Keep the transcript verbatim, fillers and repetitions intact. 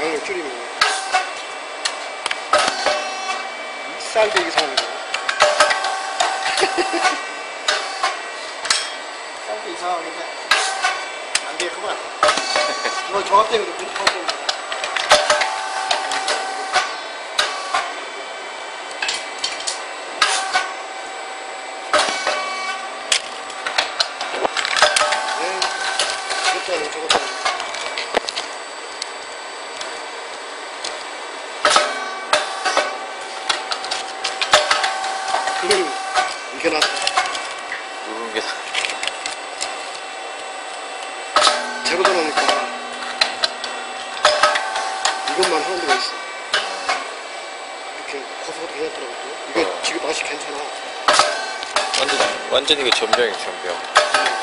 가격을 줄이면 쌀배기 사는 거. 쌀배 이상하겠네. 안 되겠구만. 너 저것 때문에 못 하고. 네, 저것도 저것도. 이게 낫다. 누른 게 재고도 나니까 이것만 하는 데가 있어. 이렇게 고소도 괜찮더라고. 이거 어. 지금 맛이 괜찮아. 완전 완전 이게 전병이야 전병.